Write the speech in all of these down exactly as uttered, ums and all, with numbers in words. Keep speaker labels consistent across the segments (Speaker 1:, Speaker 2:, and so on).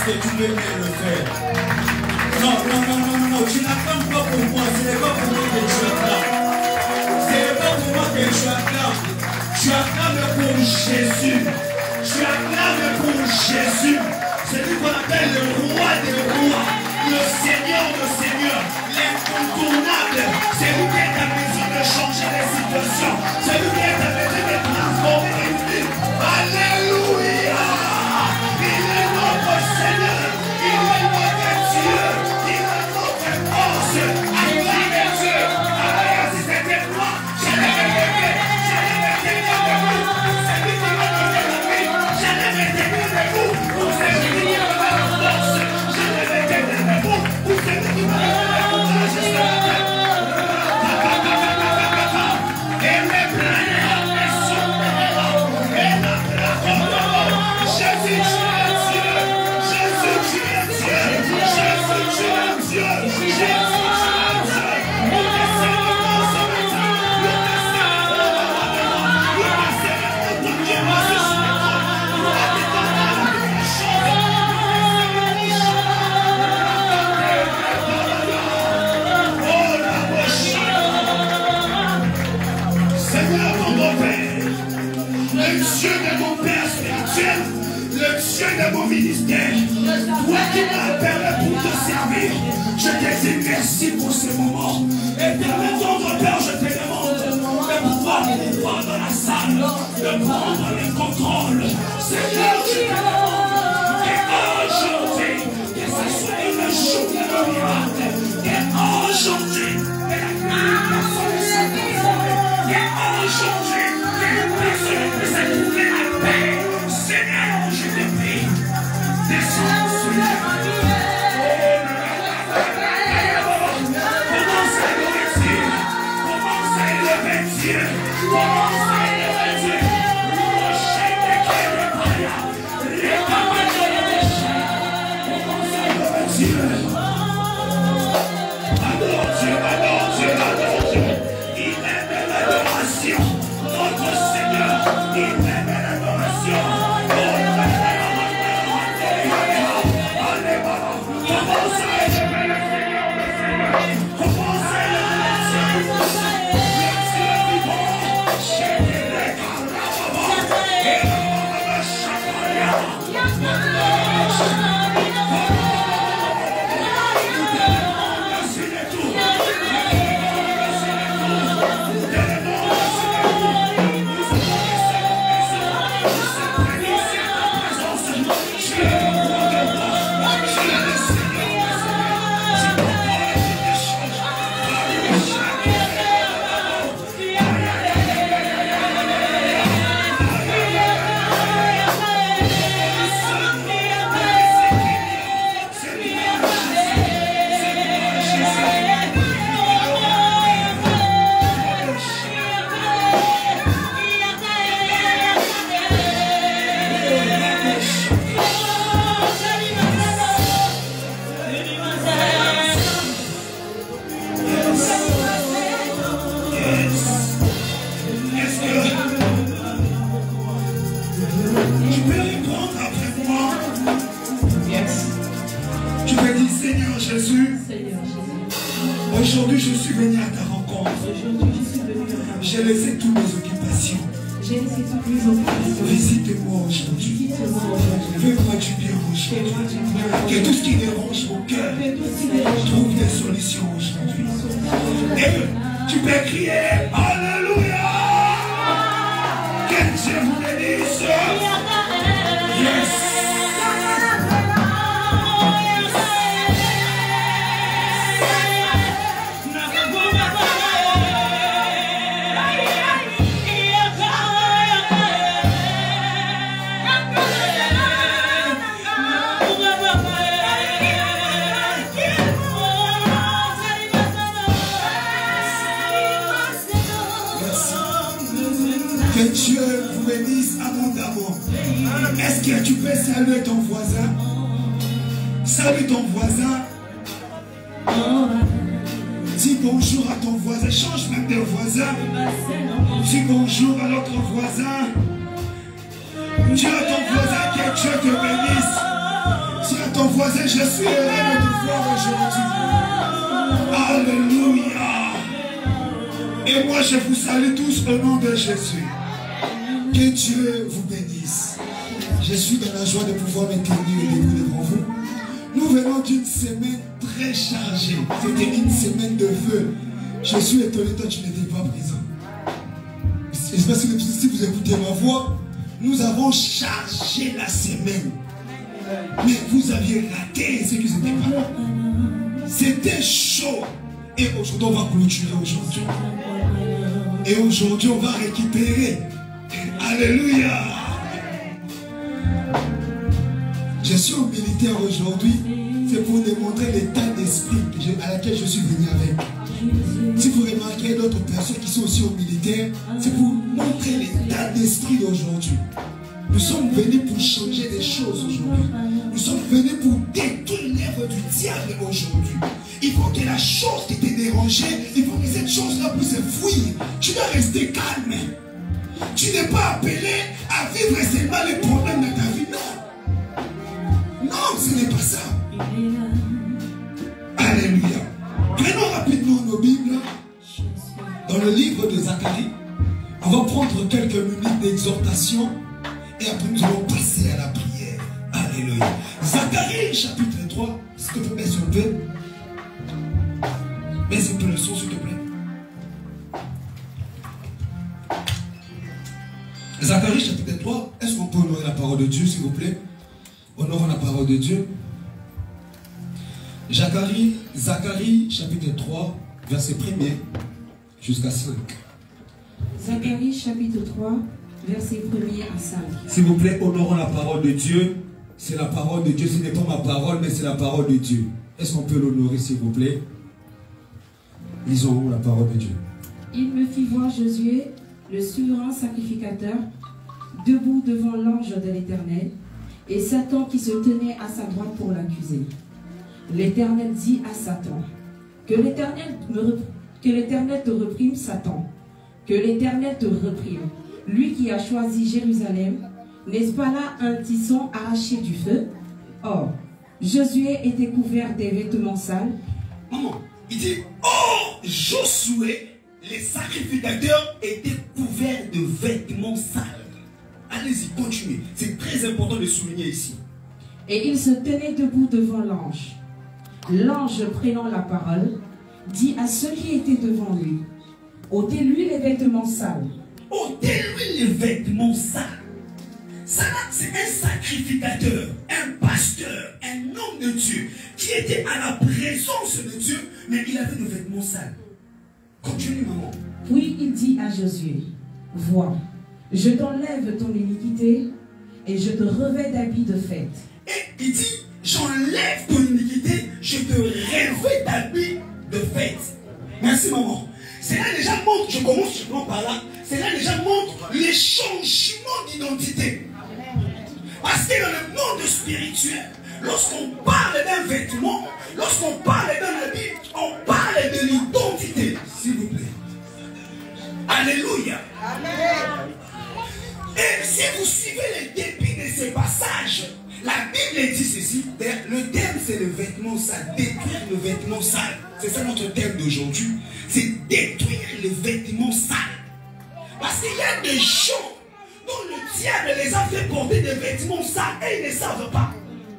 Speaker 1: parce que tu veux bien le faire. Non, non, non, non, non, non, tu n'attends pas pour moi, ce n'est pas pour moi que tu acclames. Ce n'est pas pour moi que tu acclames. Tu acclames pour Jésus. Tu acclames pour Jésus. Celui qu'on appelle le roi des rois, le Seigneur de seigneurs, l'incontournable. C'est lui qui est à mesure de changer les situations. C'est lui qui est à mesure de transformer les vies. Alléluia. Il est notre Seigneur. Il est notre Dieu. Il est notre force. Acclamez Dieu. Acclamez si c'était moi. Je l'ai aimé. Je l'ai aimé de vous. C'est lui qui m'a donné la vie. Je l'ai aimé de vous. Pour celui qui m'a donné la force. Je l'ai aimé de vous. Pour celui qui m'a donné la courage. Je l'ai aimé. Et mes plans, mes souvenirs, et ma braque. Jésus, tu es Dieu. Jésus, tu es Dieu. Jésus, tu es Dieu. Jésus, tu es Dieu. Nous te célébrons ce matin. Nous te célébrons. Nous te célébrons pour Dieu. Moi, je suis d'accord. Nous t'attendons à la même chose. Oh, la bouche. Seigneur, mon Père, le Dieu de mon Père spirituel, le Dieu de mon ministère, toi qui m'as appelé pour te servir, je te dis merci pour ce moment. Éternel, ton Père, je te demande de pouvoir pouvoir dans la salle, de prendre le contrôle. Seigneur, je te demande qu'aujourd'hui, que ce soit une journée de miracle, qu'aujourd'hui, que la glorification de Saint-Esprit, qu'aujourd'hui, que les personnes puissent trouver la paix. Seigneur, je te prie, descends sur les commence à louer Dieu, commence à élever Dieu, commence à élever Dieu. Rocher de quel est les camarades de rocher, commence à élever Dieu. Adore Dieu, adore Dieu, adore Dieu. Il aime l'adoration, notre Seigneur, il aime l'adoration. Commence à élever le Seigneur, le Seigneur. Commence à élever le Seigneur, le Dieu vivant. Chérie, les camarades, et la maman chakaria. Merci de tout. Merci de tout. Aujourd'hui, je suis venu à ta rencontre. J'ai laissé toutes mes occupations. Visite-moi aujourd'hui. Fais-moi du bien aujourd'hui. Que tout ce qui dérange mon cœur trouve des solutions aujourd'hui. Et tu peux crier Alléluia. Que Dieu vous bénisse. Yes. Que Dieu vous bénisse abondamment. Est-ce que tu peux saluer ton voisin? Salue ton voisin. Dis bonjour à ton voisin. Change même de voisin. Dis bonjour à l'autre voisin. Dis à ton voisin que Dieu te bénisse. Dis à ton voisin, je suis heureux de te voir aujourd'hui. Alléluia. Et moi, je vous salue tous au nom de Jésus. Que Dieu vous bénisse. Je suis dans la joie de pouvoir me tenir debout devant vous. Nous venons d'une semaine très chargée. C'était une semaine de feu. Je suis étonné, toi tu n'étais pas présent. Je ne sais pas si vous écoutez ma voix. Nous avons chargé la semaine. Mais vous aviez raté ce qui n'était pas là. C'était chaud. Et aujourd'hui, on va clôturer aujourd'hui. Et aujourd'hui, on va récupérer. Alléluia. Je suis au militaire aujourd'hui. C'est pour démontrer l'état d'esprit à laquelle je suis venu avec. Si vous remarquez d'autres personnes qui sont aussi au militaire, c'est pour montrer l'état d'esprit d'aujourd'hui. Nous sommes venus pour changer des choses aujourd'hui. Nous sommes venus pour détruire l'œuvre du diable aujourd'hui. Il faut que la chose qui t'est dérangée, il faut que cette chose-là puisse fuir. Tu dois rester calme. Tu n'es pas appelé à vivre seulement les problèmes de ta vie. Non. Non, ce n'est pas ça. Alléluia. Prenons rapidement nos Bibles. Dans le livre de Zacharie, on va prendre quelques minutes d'exhortation. Et après nous allons passer à la prière. Alléluia. Zacharie chapitre trois. S'il te plaît, baisse un peu. Baisse un peu le son, s'il te plaît. Zacharie chapitre trois. Est-ce qu'on peut honorer la parole de Dieu, s'il vous plaît? Honorons la parole de Dieu. Zacharie, Zacharie chapitre trois, verset premier jusqu'à cinq.
Speaker 2: Zacharie chapitre trois, verset premier à cinq.
Speaker 1: S'il vous plaît, honorons la parole de Dieu. C'est la parole de Dieu. Ce n'est pas ma parole, mais c'est la parole de Dieu. Est-ce qu'on peut l'honorer, s'il vous plaît? Lisons la parole de Dieu.
Speaker 2: Il me fit voir Josué, le souverain sacrificateur, debout devant l'ange de l'Éternel, et Satan qui se tenait à sa droite pour l'accuser. L'Éternel dit à Satan, que l'Éternel que l'Éternel te reprime, Satan, que l'Éternel te reprime, lui qui a choisi Jérusalem, n'est-ce pas là un tisson arraché du feu? Or, Josué était couvert des vêtements sales.
Speaker 1: Maman, il dit, oh, Josué, les sacrificateurs étaient couverts de vêtements sales. Allez-y, continuez. C'est très important de souligner ici.
Speaker 2: Et il se tenait debout devant l'ange. L'ange, prenant la parole, dit à ceux qui étaient devant lui, ôtez-lui les vêtements sales.
Speaker 1: Ôtez-lui les vêtements sales. Ça, c'est un sacrificateur, un pasteur, un homme de Dieu qui était à la présence de Dieu, mais il avait des vêtements sales. Continue, maman.
Speaker 2: Puis il dit à Josué, vois, je t'enlève ton iniquité et je te revêt d'habits de fête.
Speaker 1: Et il dit, j'enlève ton iniquité, je te revêt d'habits de fête. Merci, maman. Cela déjà montre, je commence justement par là, cela déjà montre les changements d'identité. Parce que dans le monde spirituel, lorsqu'on parle d'un vêtement, lorsqu'on parle d'un habit, on parle de l'identité. S'il vous plaît. Alléluia. Amen. Et si vous suivez les débits de ces passages, la Bible dit ceci, le terme c'est le vêtement sale, détruire le vêtement sale. C'est ça notre thème d'aujourd'hui, c'est détruire les vêtements sales. Parce qu'il y a des gens dont le diable les a fait porter des vêtements sales et ils ne savent pas.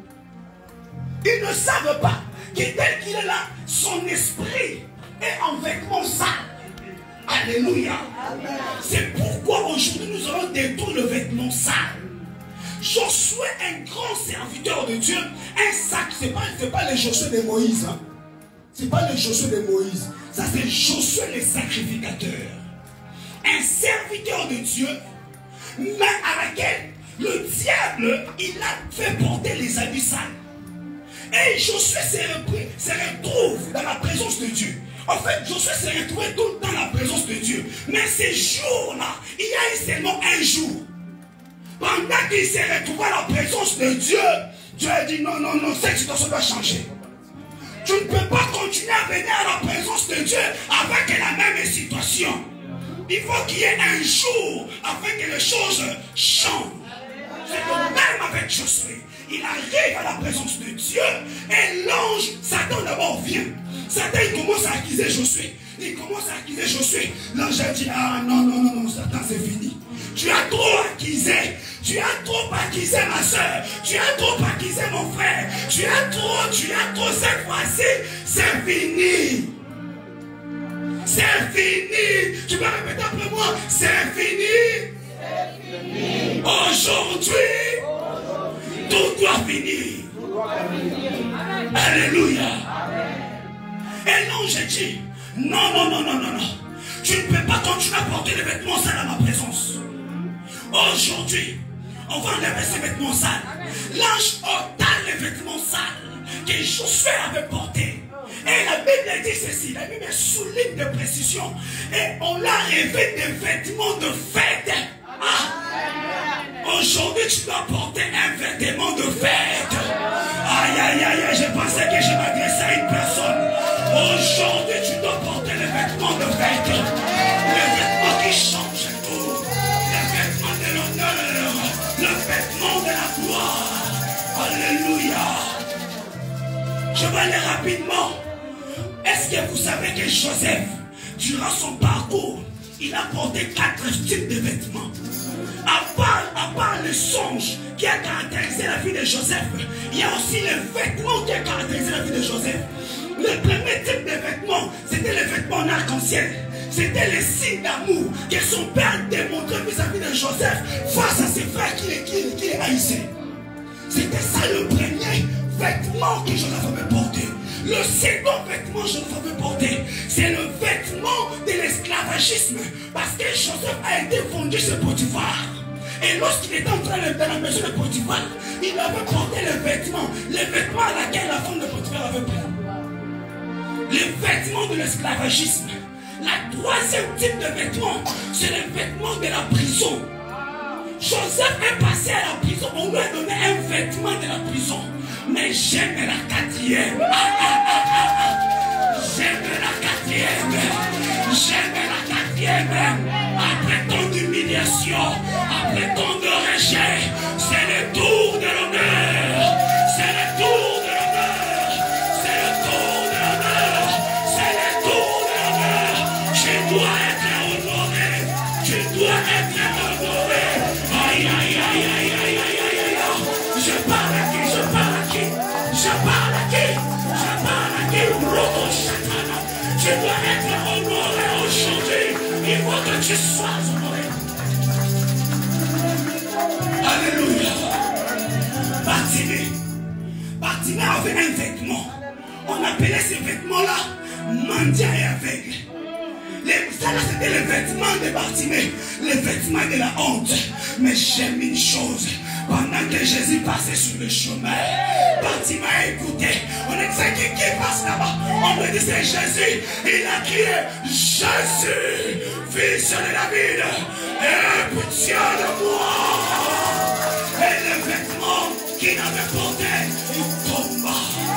Speaker 1: Ils ne savent pas que tel qu'il est là, son esprit est en vêtements sales. Alléluia. C'est pourquoi aujourd'hui nous allons détruire le vêtement sale. Josué, un grand serviteur de Dieu, un sac, ce n'est pas, pas le Josué de Moïse. Hein. Ce n'est pas le Josué de Moïse. Ça c'est Josué le sacrificateur. Un serviteur de Dieu, mais à laquelle le diable, il a fait porter les habits sales. Et Josué se retrouve dans la présence de Dieu. En fait, Josué s'est retrouvé tout le temps dans la présence de Dieu. Mais ces jours-là, il y a eu seulement un jour. Pendant qu'il s'est retrouvé à la présence de Dieu, Dieu a dit non, non, non, cette situation doit changer. Tu ne peux pas continuer à venir à la présence de Dieu avec la même situation. Il faut qu'il y ait un jour afin que les choses changent. C'est le même avec Josué. il arrive à la présence de Dieu et l'ange, Satan d'abord vient. Satan il commence à accuser Josué. Il commence à accuser Josué. L'ange a dit, ah non, non, non, non, Satan c'est fini. Tu as trop accusé. Tu as trop accusé ma soeur. Tu as trop accusé mon frère. Tu as trop, tu as trop cette fois-ci. C'est fini. C'est fini. Tu peux répéter après moi. C'est fini. fini. Aujourd'hui, Aujourd'hui, tout doit finir. Amen. Alléluia. Amen. Et l'ange dit, non, non, non, non, non, non. Tu ne peux pas continuer à porter les vêtements sales à ma présence. Aujourd'hui, on va enlever ces vêtements sales. L'ange ôta les vêtements sales que Josué avait portés. Et la Bible dit ceci, la Bible souligne de précision. Et on l'a rêvé des vêtements de fête. Ah. Aujourd'hui, tu dois porter un vêtement de fête. Aïe, aïe, aïe, aïe, j'ai pensé que je m'adressais à une personne. Aujourd'hui, tu dois porter les vêtements de fête. Les vêtements qui changent tout. Les vêtements de l'honneur. Le vêtement de la gloire. Alléluia. Je vais aller rapidement. Est-ce que vous savez que Joseph, durant son parcours, il a porté quatre types de vêtements? À part, à part le songe qui a caractérisé la vie de Joseph, il y a aussi les vêtements qui a caractérisé la vie de Joseph. Le premier type de vêtements, c'était les vêtements en arc-en-ciel. C'était les signes d'amour que son père démontrait vis-à-vis de Joseph face à ses frères qui, qui, qui les haïssaient. C'était ça le premier vêtement que Joseph avait porté. Le second vêtement que Joseph avait porté, c'est le vêtement de l'esclavagisme. Parce que Joseph a été vendu chez Potiphar. Et lorsqu'il était en train de dans la maison de Potiphar, il avait porté les vêtements, les vêtements à laquelle la femme de Potiphar avait pris. Les vêtements de l'esclavagisme. La troisième type de vêtements, c'est les vêtements de la prison. Joseph est passé à la prison, on lui a donné un vêtement de la prison. Mais j'aime la quatrième. Ah, ah, ah, ah, ah. J'aime la quatrième. J'aime la quatrième. Après tant d'humiliation, après tant de rejet, c'est le tour de l'honneur. C'est le tour de l'honneur. C'est le tour de l'honneur. C'est le tour de l'honneur. Tu dois être honoré. Tu dois être honoré. Aïe, aïe, aïe, aïe, aïe, aïe, aïe, aïe. Je parle à qui? Je parle à qui? Je parle à qui? Je parle à qui? Robo Shatana. Tu dois être honoré aujourd'hui. Il faut que tu sois honoré. Alléluia. Bartimée. Bartimée avait un vêtement. On appelait ces vêtements-là mendiant et aveugle. Les, ça là c'était les vêtements de Bartimée, les vêtements de la honte. Mais j'aime une chose. Pendant que Jésus passait sur le chemin, Bartimée a écouté. On a dit qui, qui passe là-bas. On me dit c'est Jésus. Il a crié Jésus, fils de David, aie pitié de moi. Et le vêtement qu'il avait porté, il tomba.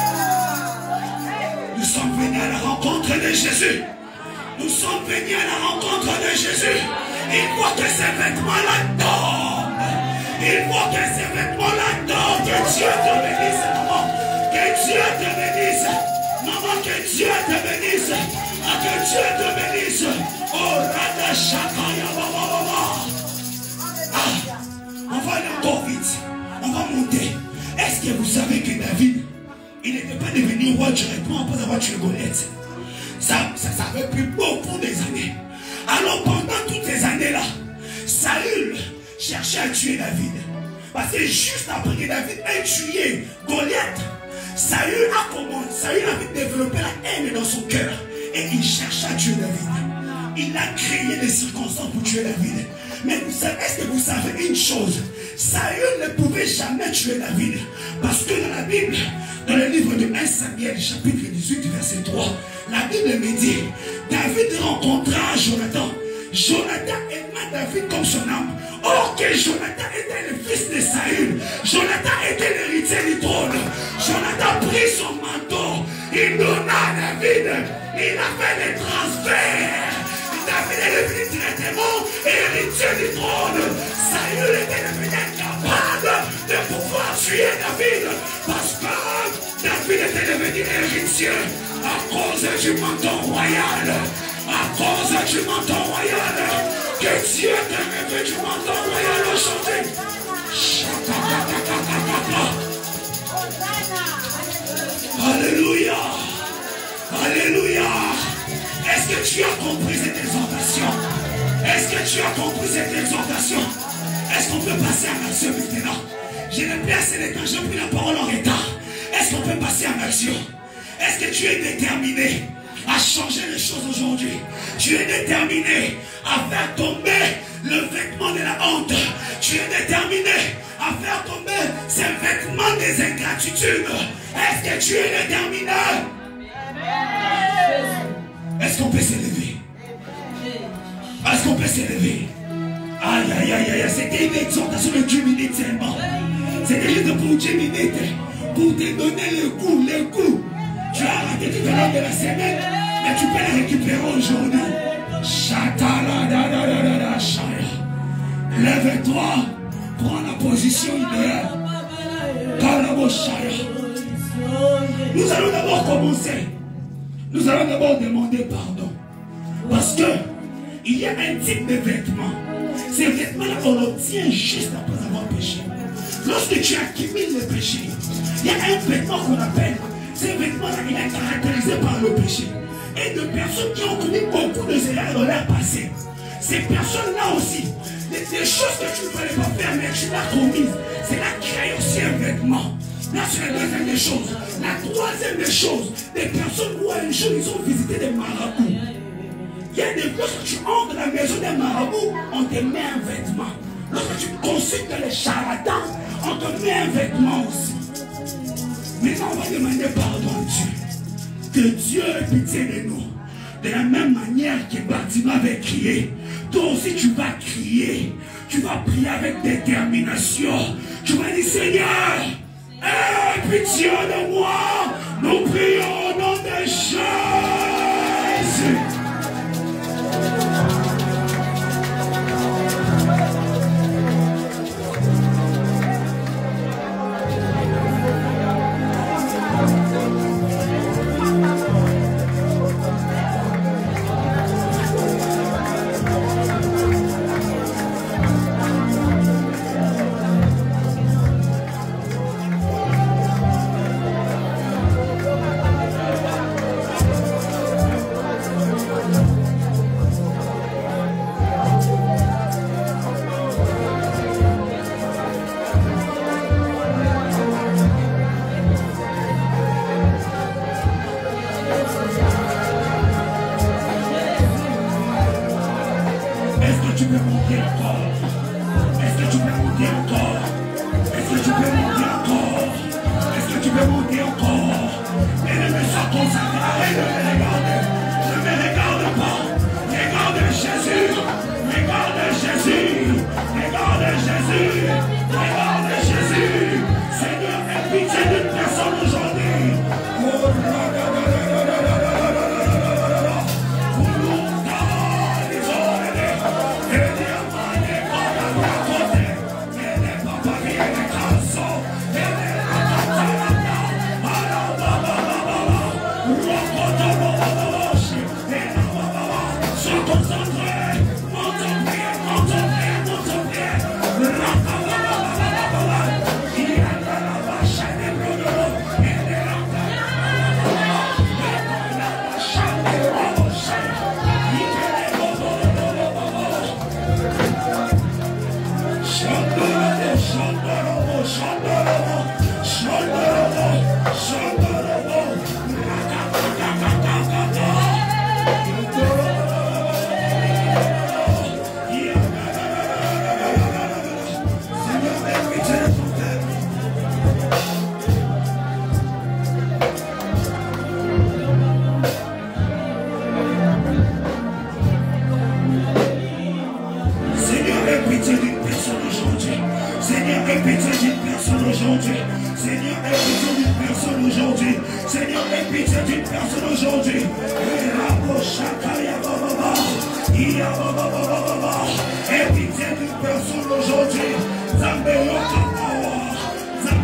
Speaker 1: Nous sommes venus à la rencontre de Jésus. Nous sommes venus à la rencontre de Jésus. Il faut que ces vêtements-là tombent. Il faut que ces vêtements-là tombent. Que Dieu te bénisse, maman. Que Dieu te bénisse. Maman, que Dieu te bénisse. Ah, que Dieu te bénisse. Oh, Rada Shakaya, maman, maman. Ah, on va aller encore vite. On va monter. Est-ce que vous savez que David, il n'était pas devenu roi directement après avoir tué Goliath? Ça, ça, ça avait pris beaucoup des années. Alors pendant toutes ces années-là, Saül cherchait à tuer David. Parce que juste après que David ait tué Goliath, Saül a commencé, Saül avait développé la haine dans son cœur. Et il cherchait à tuer David. Il a créé des circonstances pour tuer David. Mais vous savez, est-ce que vous savez une chose? Saül ne pouvait jamais tuer David. Parce que dans la Bible, dans le livre de un Samuel, chapitre dix-huit, verset trois, la Bible me dit, David rencontra Jonathan. Jonathan aima David comme son âme. Or que Jonathan était le fils de Saül. Jonathan était l'héritier du trône. Jonathan prit son manteau. Il donna à David. Il a fait des transferts. David est devenu directement héritier du trône. Saül était devenu incapable de pouvoir pouvoir tuer David parce que David était devenu héritier à cause du manteau royal. À cause du manteau royal. Que Dieu te revêt du manteau royal aujourd'hui. Alléluia. Alléluia. Est-ce que tu as compris cette exhortation? Est-ce que tu as compris cette exhortation? Est-ce qu'on peut passer en action maintenant? Je n'ai plus assez de temps, j'ai pris la parole en retard. Est-ce qu'on peut passer en action? Est-ce que tu es déterminé à changer les choses aujourd'hui? Tu es déterminé à faire tomber le vêtement de la honte. Tu es déterminé à faire tomber ces vêtements des ingratitudes. Est-ce que tu es déterminé? Est-ce qu'on peut s'élever? Est-ce qu'on peut s'élever? Aïe, aïe, aïe, aïe, c'était une exhortation de dix minutes seulement. C'était juste pour dix minutes. Pour te donner le goût, le goût. Tu as raté tout à l'heure de la semaine, mais tu peux la récupérer aujourd'hui. Lève-toi, prends la position idéale. Nous allons d'abord commencer. Nous allons d'abord demander pardon. Parce que il y a un type de vêtements. Ces vêtements-là, on l'obtient juste après avoir péché. Lorsque tu accumules le péché, il y a un vêtement qu'on appelle. Ces vêtements-là, il est caractérisé par le péché. Et de personnes qui ont commis beaucoup de cela dans leur passé. Ces personnes-là aussi, des, des choses que tu ne voulais pas faire, mais tu l'as commises. Cela crée aussi un vêtement. Là, c'est la deuxième des choses. La troisième des choses, des personnes où un jour ils ont visité des marabouts. Il y a des choses que tu entres dans la maison des marabouts, on te met un vêtement. Lorsque tu consultes les charlatans, on te met un vêtement aussi. Maintenant, on va demander pardon à Dieu. Que Dieu ait pitié de nous. De la même manière que Bartima avait crié, toi aussi tu vas crier. Tu vas prier avec détermination. Tu vas dire, Seigneur, aie pitié de moi. Nous prions au nom de Jésus.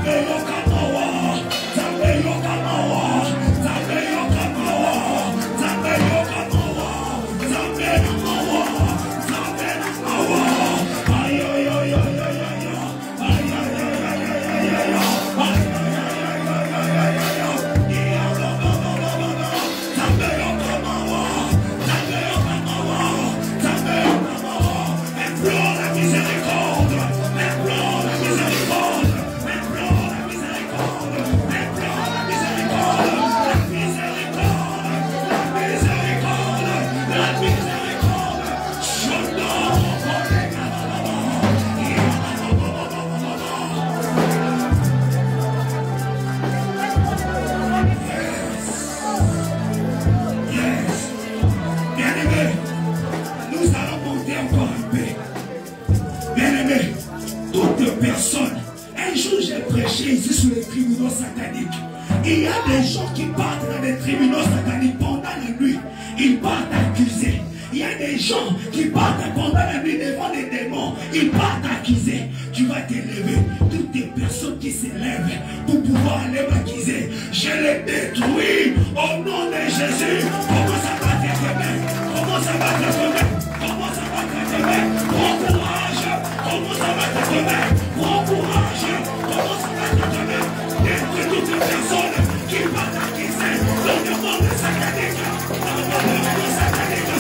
Speaker 1: Il y a des gens qui partent dans des tribunaux sataniques pendant la nuit. Ils partent accuser. Il y a des gens qui partent pendant la nuit devant les démons. Ils partent accuser. Tu vas t'élever. Toutes les personnes qui s'élèvent pour pouvoir aller m'accuser, je les détruis au nom de Jésus. Comment ça va t'aimer? Comment ça va t'aimer? Comment ça va t'aimer? Prends courage. Comment ça va t'aimer? Prends courage. Comment ça va t'aimer? Détruis toutes les personnes qui partent accuser dans le monde satanique. Dans le monde satanique.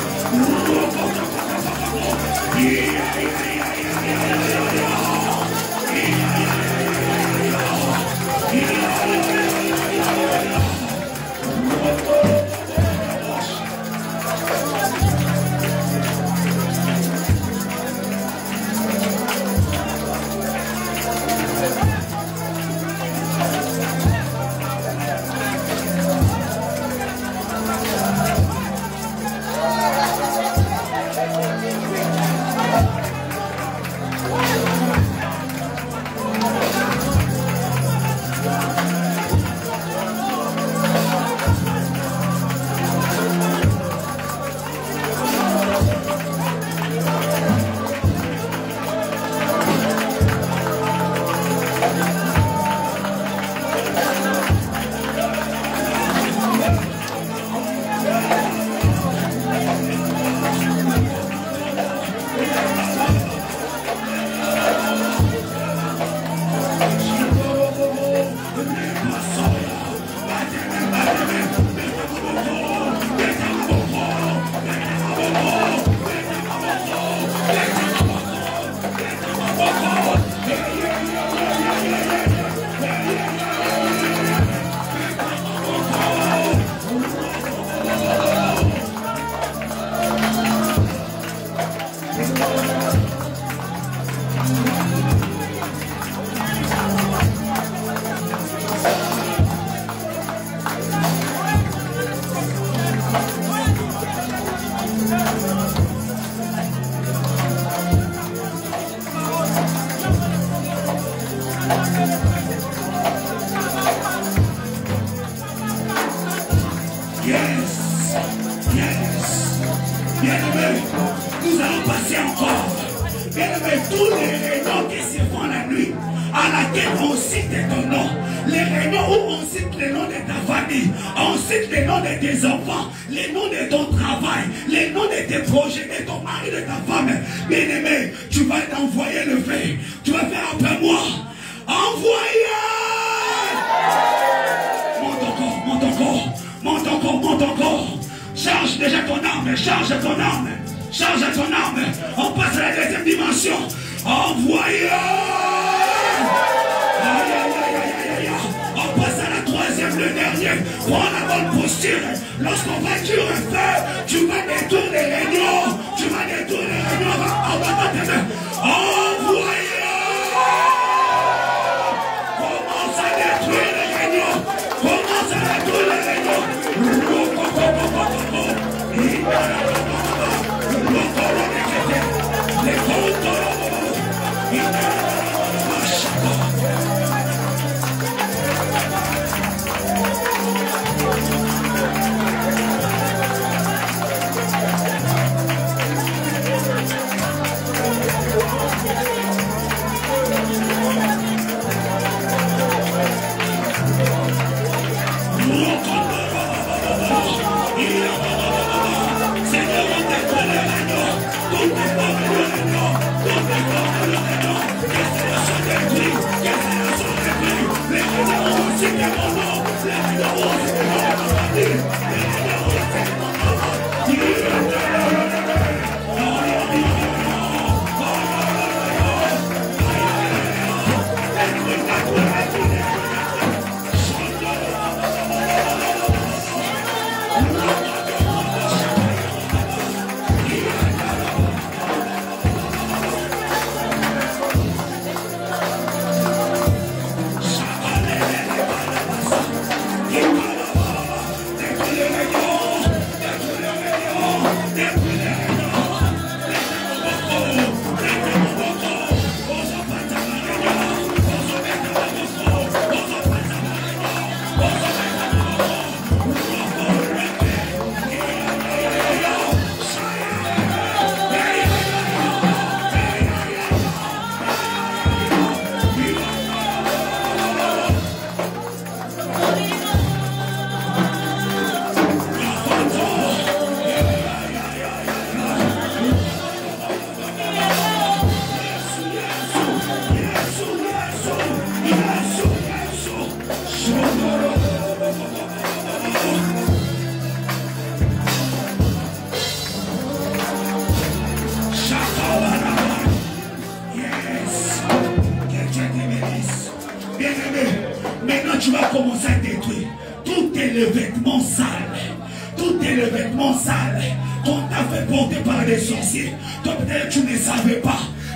Speaker 1: tu vas commencer à détruire tous tes vêtements sales, tous tes vêtements sales qu'on t'a fait porter par des sorciers. Toi peut-être tu ne savais pas.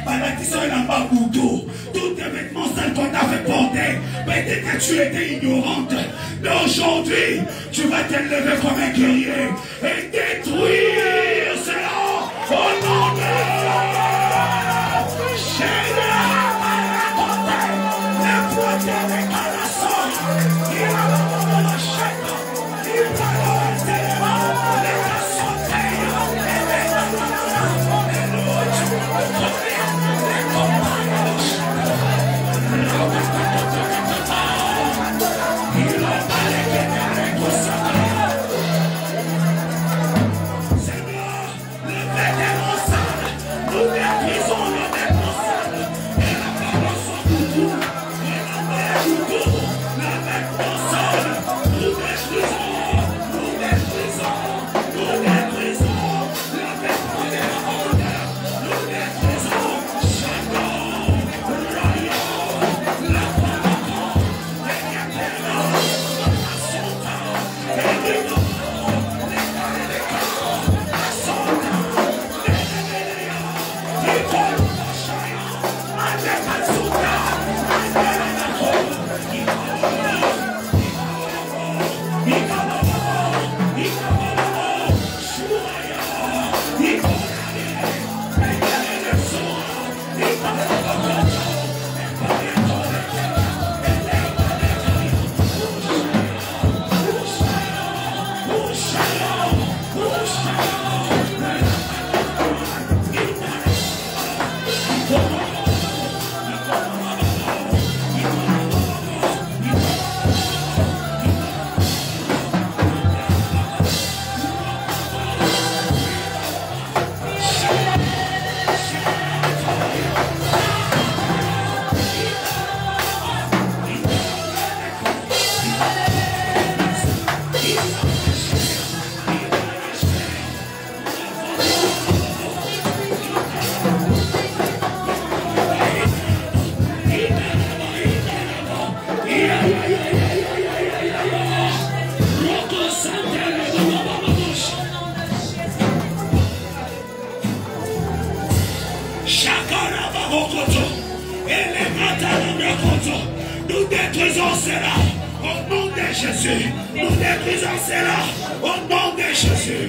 Speaker 1: Tous tes vêtements sales qu'on t'a fait porter, peut-être que tu étais ignorante. Mais aujourd'hui, tu vas te lever comme un guerrier et détruire cela au nom de nous détruisons cela au nom de Jésus. Nous détruisons cela au nom de Jésus.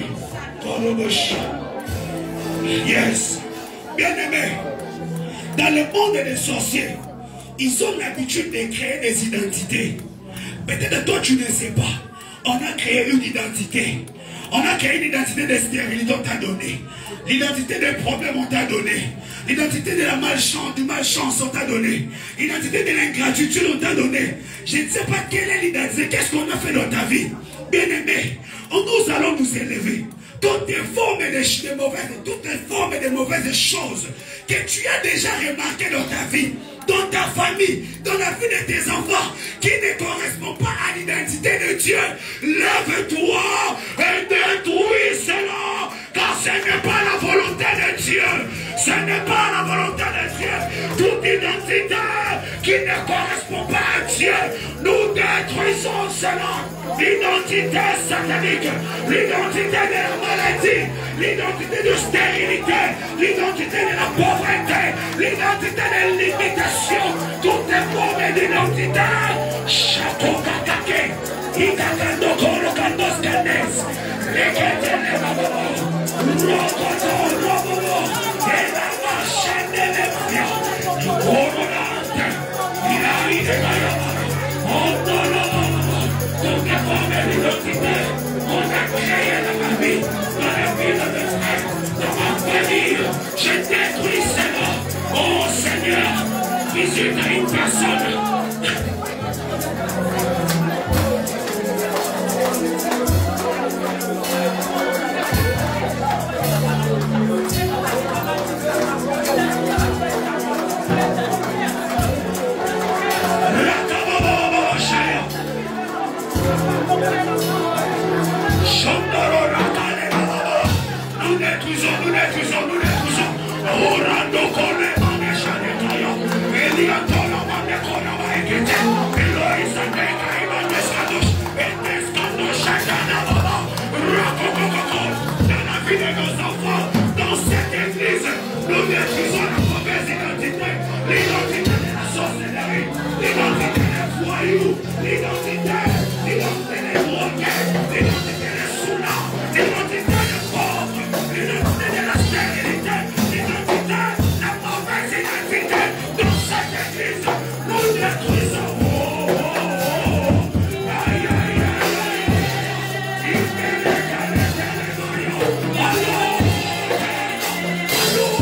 Speaker 1: Yes. Bien-aimés, dans le monde des sorciers, ils ont l'habitude de créer des identités. Peut-être toi tu ne sais pas. On a créé une identité. On a créé une identité de stérilité, on t'a donné. L'identité des problèmes, on t'a donné. L'identité de la malchance, du malchance, on t'a donné. L'identité de l'ingratitude, on t'a donné. Je ne sais pas quelle est l'identité, qu'est-ce qu'on a fait dans ta vie. Bien-aimé, nous allons nous élever. Toutes les formes de, de mauvaises, toutes les formes de mauvaises choses que tu as déjà remarquées dans ta vie, dans ta famille, dans la vie de tes enfants, qui ne correspondent pas à l'identité de Dieu, lève-toi correspond pas à Dieu, nous détruisons cela. L'identité satanique, l'identité de la maladie, l'identité de stérilité, l'identité de la pauvreté, l'identité de l'imitation, toutes les formes d'identité. Château Kakake, Ikakando Koro Kandos Kandes, Lekete Lebabo, Rokoto Robobo, Elama Shende Lebaya, Ikorolante, Ilai de Gayama, Ondolo. Toutes les formes d'identité, on a créé dans ma vie, dans la vie de mes frères, dans ma famille. Je détruis cela. Oh Seigneur, visite à une personne. Nous détruisons, nous détruisons, nous détruisons. Orando con le mani shanetaya. Eliantola mane kona maekete. Eloisa neka imanescados. Etescados shakana baba. Rakokokoko. Dans la vie de nos enfants, dans cette église, nous détruisons la mauvaise identité. L'identité de la sorcellerie. L'identité des voyous. L'identité. L'identité des drogués. L'identité des soulats. L'identité des pauvres. L'identité de la stérilité. L'identité, la mauvaise identité. Dans cette église, nous détruisons. Oh, oh, oh. Aïe, aïe, aïe, aïe. Il fait les galets, les galets. Allô, allô,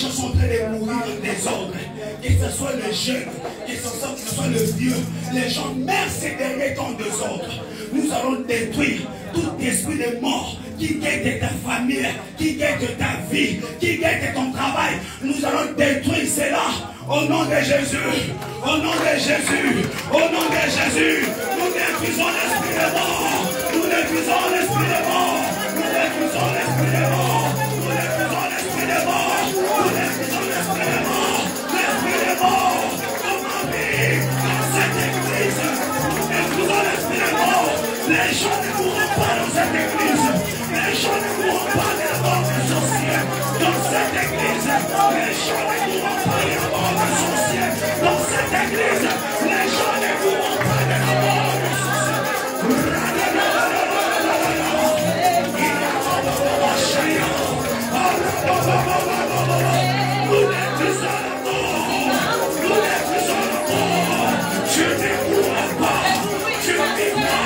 Speaker 1: gens sont en train de mourir en désordre. Que ce soit les jeunes, que ce soit, que ce soit le vieux, les gens meurent ces derniers temps en désordre. Nous allons détruire tout esprit de mort qui guette ta famille, qui guette ta vie, qui guette ton travail. Nous allons détruire cela au nom de Jésus. Au nom de Jésus. Au nom de Jésus. Nous détruisons l'esprit de mort. Nous détruisons l'esprit de mort. Nous détruisons l'esprit de mort. Nous détruisons l'esprit de mort. Nous détruisons l'esprit de mort. L'esprit de mort. Dans ma vie, dans cette église. Nous détruisons l'esprit de mort. Les gens ne mourront pas dans cette église. Les gens ne mourront pas de la mort des sorciers. Dans cette église, les gens ne mourront pas de la mort des sorciers. Dans cette église, les gens ne mourront pas de la mort des sorciers. Nous détruisons la mort. Nous détruisons la mort. Tu ne mourras pas. Tu vivras.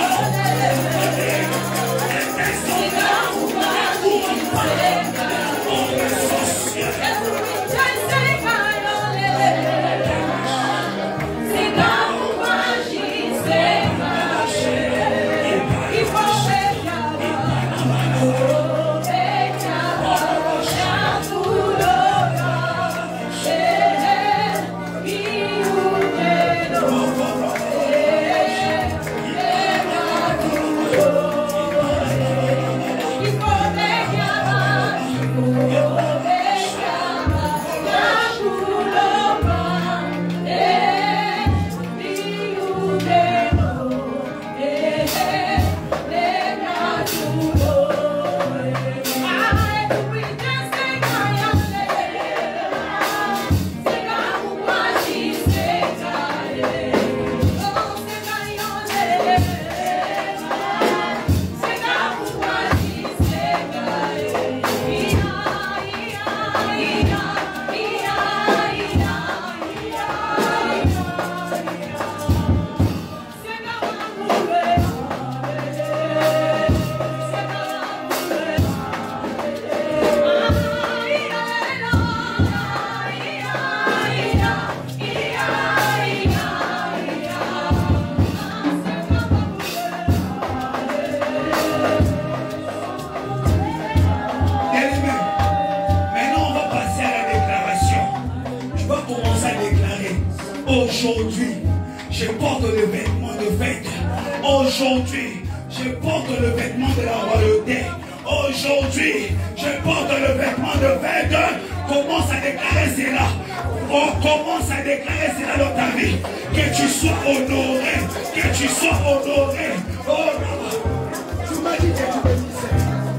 Speaker 1: Aujourd'hui, je porte le vêtement de fête. Aujourd'hui, je porte le vêtement de la royauté. Aujourd'hui, je porte le vêtement de fête. Commence à déclarer cela. On commence à déclarer cela dans ta vie. Que tu sois honoré. Que tu sois honoré. Oh non. Tu m'as dit que tu bénissais.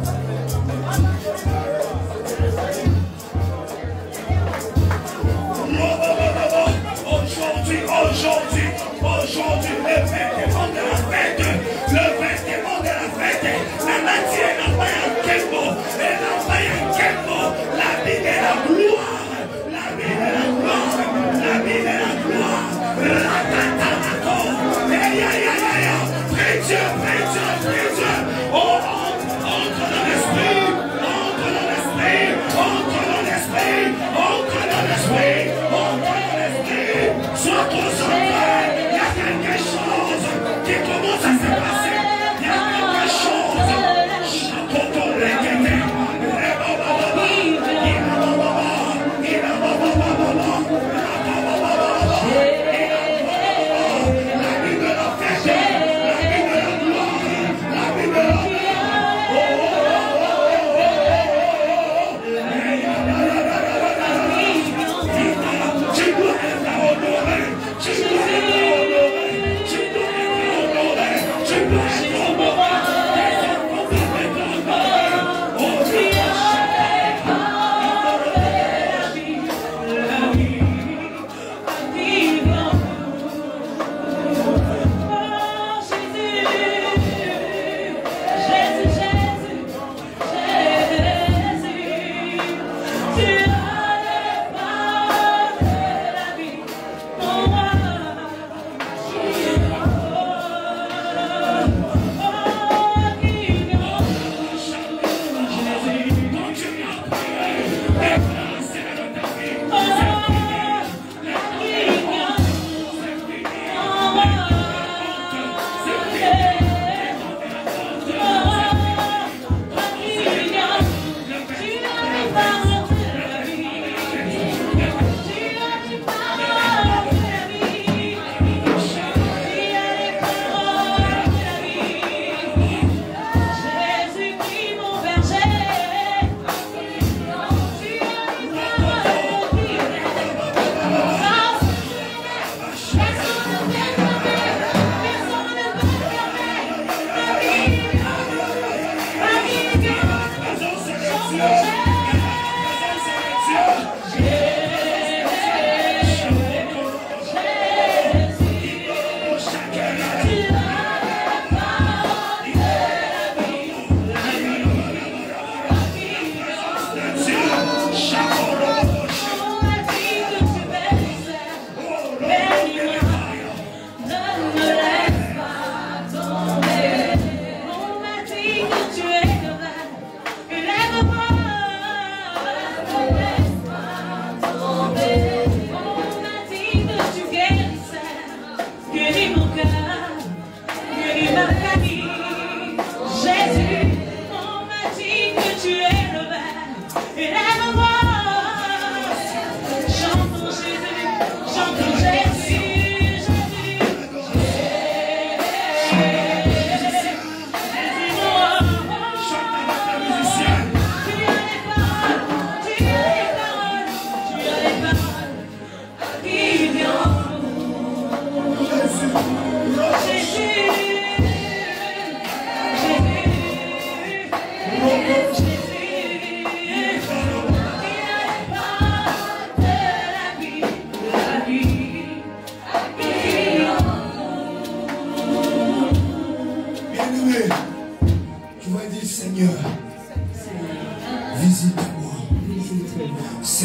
Speaker 1: Aujourd'hui, aujourd'hui, aujourd'hui, le vêtement de la fête, le vêtement de la fête, la matière n'a pas un kembo, elle n'a pas un kembo, la vie de la gloire, la vie de la gloire, la vie de la gloire, la tatamato, aïe aïe aïe aïe, prie Dieu, prie Dieu, prie Dieu, oh, entre dans l'esprit, entre dans l'esprit, entre dans l'esprit, entre dans l'esprit, entre dans l'esprit. Sois concentré, il y a quelque chose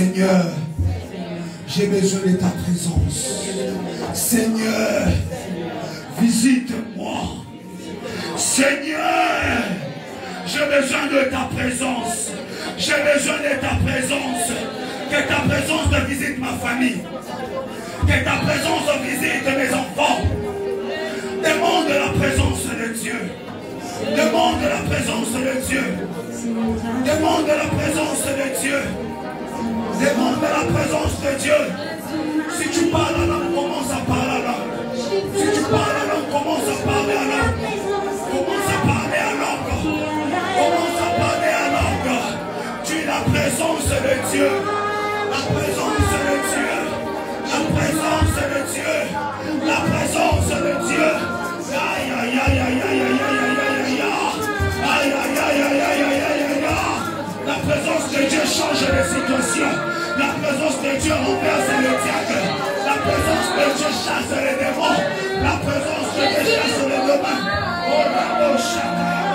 Speaker 1: Seigneur, j'ai besoin de ta présence. Seigneur, visite-moi. Seigneur, j'ai besoin de ta présence. J'ai besoin de ta présence. Que ta présence te visite ma famille. Que ta présence visite mes enfants. Demande la présence de Dieu. Demande la présence de Dieu. Demande la présence de Dieu. Demande la présence de Dieu. Si tu parles à l'homme, commence à parler à l'homme. Si tu parles à l'homme, commence à parler à l'homme. Commence à parler à l'homme. Commence à parler à l'homme. Tu es la présence de Dieu. La présence de Dieu. La présence de Dieu. La présence de Dieu. Aïe, aïe, aïe, aïe, aïe, aïe, aïe, aïe, aïe, aïe, aïe, aïe, aïe, aïe, aïe, aïe. La présence de Dieu change les situations. La présence de Dieu renverse le diable. La présence de Dieu chasse les démons. La présence de Dieu chasse les démons. Oh la bocha,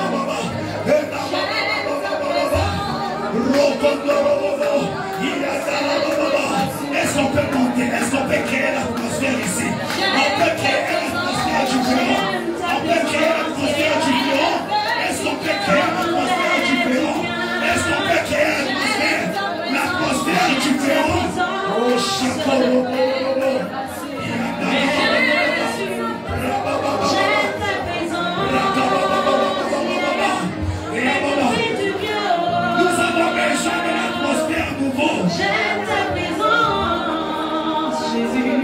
Speaker 1: est-ce qu'on peut monter? Est-ce qu'on peut créer l'atmosphère ici? On peut créer l'atmosphère différente. On peut créer l'atmosphère différente. Est-ce qu'on peut créer l'atmosphère différente? Est-ce qu'on peut créer l'atmosphère? L'atmosphère différente. Oh, chapeau. Nous avons besoin de l'atmosphère nouveau.
Speaker 3: J'aime ta présence, Jésus.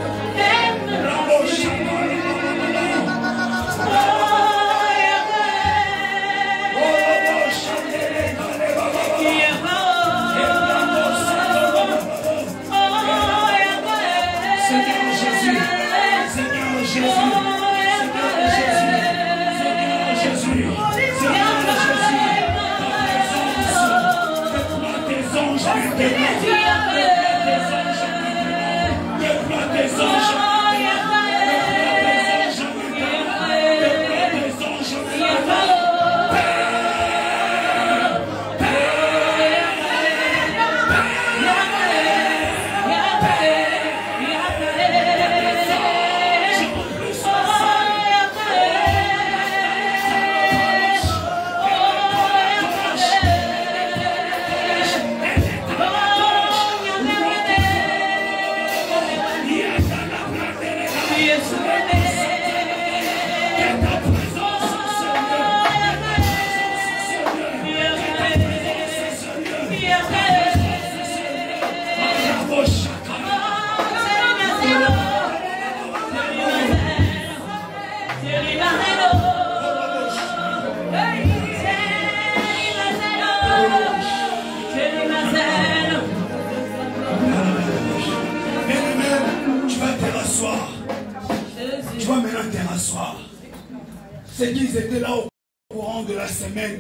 Speaker 1: C'est qu'ils étaient là au courant de la semaine.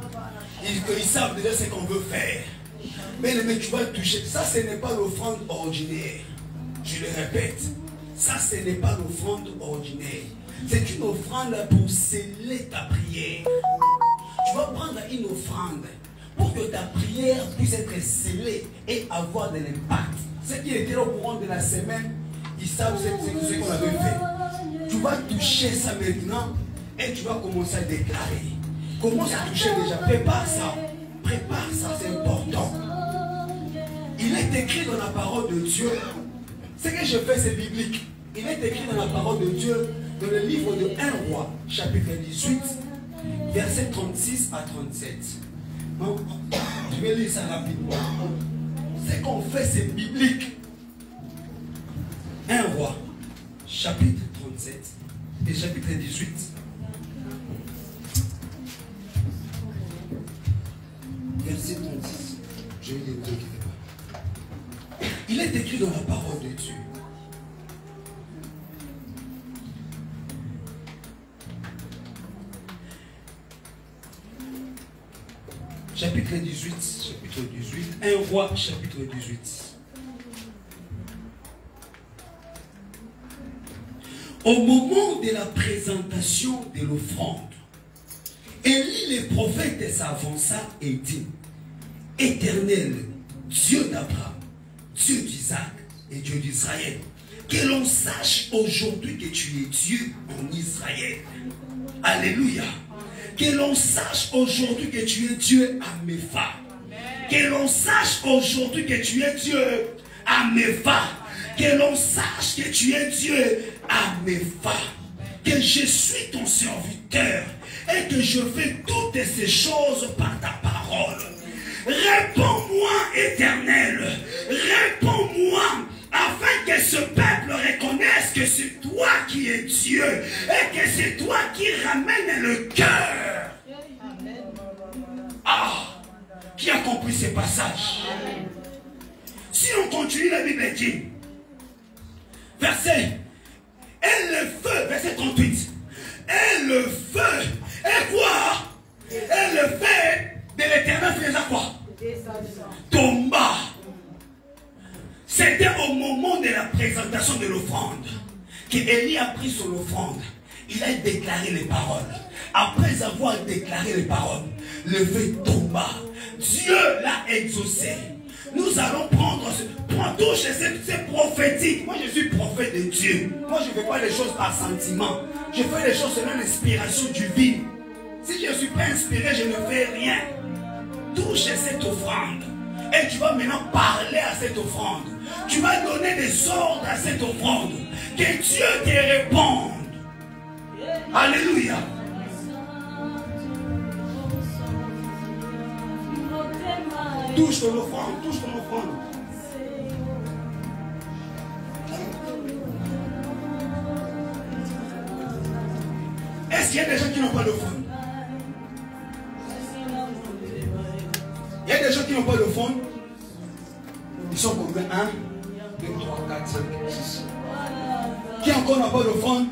Speaker 1: Ils, ils savent déjà ce qu'on veut faire. Mais, mais tu vas toucher. Ça, ce n'est pas l'offrande ordinaire. Je le répète. Ça, ce n'est pas l'offrande ordinaire. C'est une offrande pour sceller ta prière. Tu vas prendre une offrande pour que ta prière puisse être scellée et avoir de l'impact. Ceux qui étaient là au courant de la semaine, ils savent ce, ce, ce qu'on avait fait. Tu vas toucher ça maintenant. Et tu vas commencer à déclarer. Commence à toucher déjà. Prépare ça. Prépare ça, c'est important. Il est écrit dans la parole de Dieu. Ce que je fais, c'est biblique. Il est écrit dans la parole de Dieu, dans le livre de un roi, chapitre dix-huit, versets trente-six à trente-sept. Bon, je vais lire ça rapidement. Ce qu'on fait, c'est biblique. un roi, chapitre trente-sept et chapitre dix-huit. Verset trente-six. Je vais lire, ne vous inquiétez pas. Il est écrit dans la parole de Dieu. Chapitre dix-huit. Chapitre dix-huit. un roi, chapitre dix-huit. Au moment de la présentation de l'offrande, Élie le prophète s'avança et dit: Éternel, Dieu d'Abraham, Dieu d'Isaac et Dieu d'Israël. Que l'on sache aujourd'hui que tu es Dieu en Israël. Alléluia. Que l'on sache aujourd'hui que tu es Dieu à Mepha. Que l'on sache aujourd'hui que tu es Dieu à Mepha. Que l'on sache que tu es Dieu à Mepha. Que je suis ton serviteur et que je fais toutes ces choses par ta parole. Réponds-moi, Éternel. Réponds-moi afin que ce peuple reconnaisse que c'est toi qui es Dieu et que c'est toi qui ramène le cœur. Ah, qui a compris ces passages? Si on continue, la Bible dit, verset, et le feu, verset trente-huit, et le feu, et quoi? Et le feu de l'Éternel faisait quoi? Tomba. C'était au moment de la présentation de l'offrande qu'Élie a pris son offrande. Il a déclaré les paroles. Après avoir déclaré les paroles, le feu tomba. Dieu l'a exaucé. Nous allons prendre, prendre tout chez c'est prophétique. Moi je suis prophète de Dieu. Moi je ne fais pas les choses par sentiment. Je fais les choses selon l'inspiration divine. Si je ne suis pas inspiré, je ne fais rien. Touche cette offrande. Et tu vas maintenant parler à cette offrande. Tu vas donner des ordres à cette offrande. Que Dieu te réponde. Alléluia. Touche ton offrande, touche ton offrande. Est-ce qu'il y a des gens qui n'ont pas d'offrande? Il y a des gens qui n'ont pas d'offrande. Ils sont combien? un, deux, trois, quatre, cinq, six. Qui encore n'a pas d'offrande?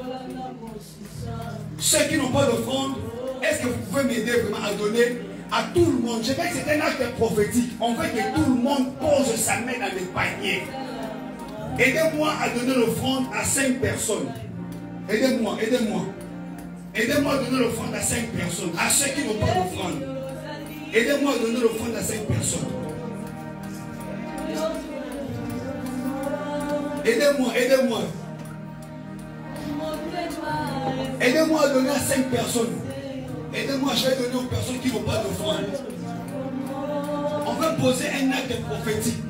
Speaker 1: Ceux qui n'ont pas d'offrande, est-ce que vous pouvez m'aider vraiment à donner à tout le monde? Je sais que c'est un acte prophétique. On veut que tout le monde pose sa main dans le panier. Aidez-moi à donner l'offrande à cinq personnes. Aidez-moi, aidez-moi. Aidez-moi à donner l'offrande à cinq personnes. À ceux qui n'ont pas d'offrande. Aidez-moi à donner l'offrande à cinq personnes. Aidez-moi, aidez-moi. Aidez-moi à donner à cinq personnes. Aidez-moi, je vais donner aux personnes qui n'ont pas d'offrande. On va poser un acte prophétique.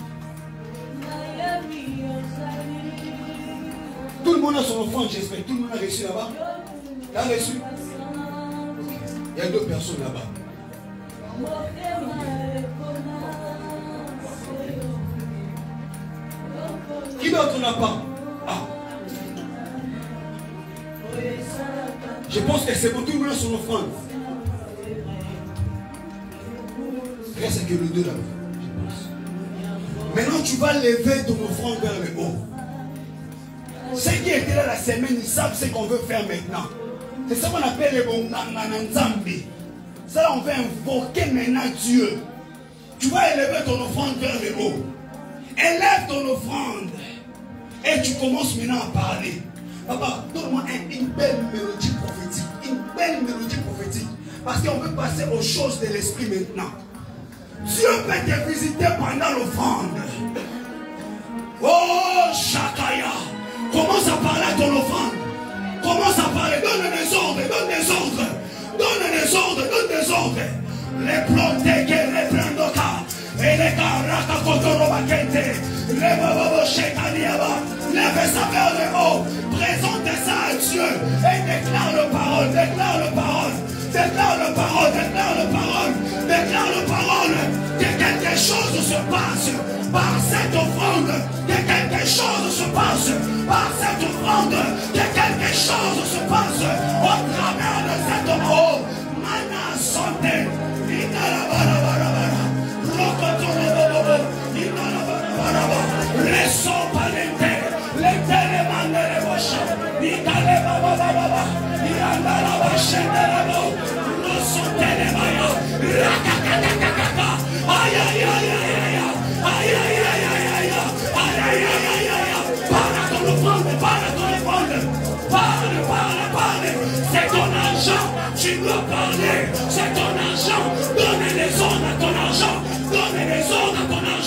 Speaker 1: Tout le monde a son offrande, j'espère. Tout le monde a reçu là-bas. T'as reçu? Il y a deux personnes là-bas. Qui d'autre n'a pas? Ah. Je pense que c'est bon, tout le monde a son offrande. Regarde, c'est que le deux là-bas, je pense. Maintenant, tu vas lever ton offrande vers le haut. Ceux qui étaient là la semaine, ils savent ce qu'on veut faire maintenant. C'est ça qu'on appelle le bon Nzambi. Ça, on veut invoquer maintenant Dieu. Tu vas élever ton offrande vers le haut. Élève ton offrande. Et tu commences maintenant à parler. Papa, donne-moi une belle mélodie prophétique. Une belle mélodie prophétique. Parce qu'on veut passer aux choses de l'esprit maintenant. Dieu peut te visiter pendant l'offrande. Oh, Shakaya. Commence à parler à ton offrande. Commence à parler. Donne des ordres. Donne des ordres. Donne des ordres. Donne des ordres. Les plantés que les plandoka. Et les caracas kotorobakente. Les bobo shekaniaba. Lève sa vers le haut. Présente ça à Dieu. Et déclare le parole. Déclare le parole. Déclare le parole. Déclare le parole. Déclare le parole. Que quelque chose se passe. Par cette offrande. Que quelque chose se passe. Par cette offrande. Que quelque chose se passe. Au travers de cette offrande. Mana santé. Inalabarabara. Rokotorobobo. Inalabarabara. Leso palente. Letelemande rebosha. Ikalebabababa. Iandalabashendelebo. Rosotelemaya. Rakakakakaka. Aïe aïe aïe aïe aïe. Aïe aïe aïe aïe aïe. Aïe aïe aïe aïe aïe. Parle à ton offrande. Parle à ton offrande. Parle, parle, parle. C'est ton argent. Tu dois parler. C'est ton argent. Donne les ordres à ton argent. Donne les ordres à ton argent.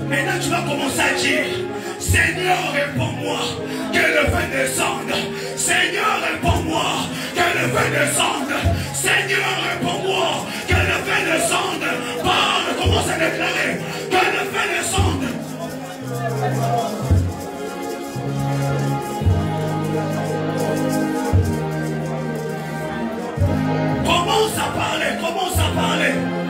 Speaker 1: Maintenant, tu vas commencer à dire, Seigneur, réponds-moi, que le feu descende. Seigneur, réponds-moi, que le feu descende. Seigneur, réponds-moi, que le feu descende. Parle, commence à déclarer, que le feu descende. Commence à parler, commence à parler.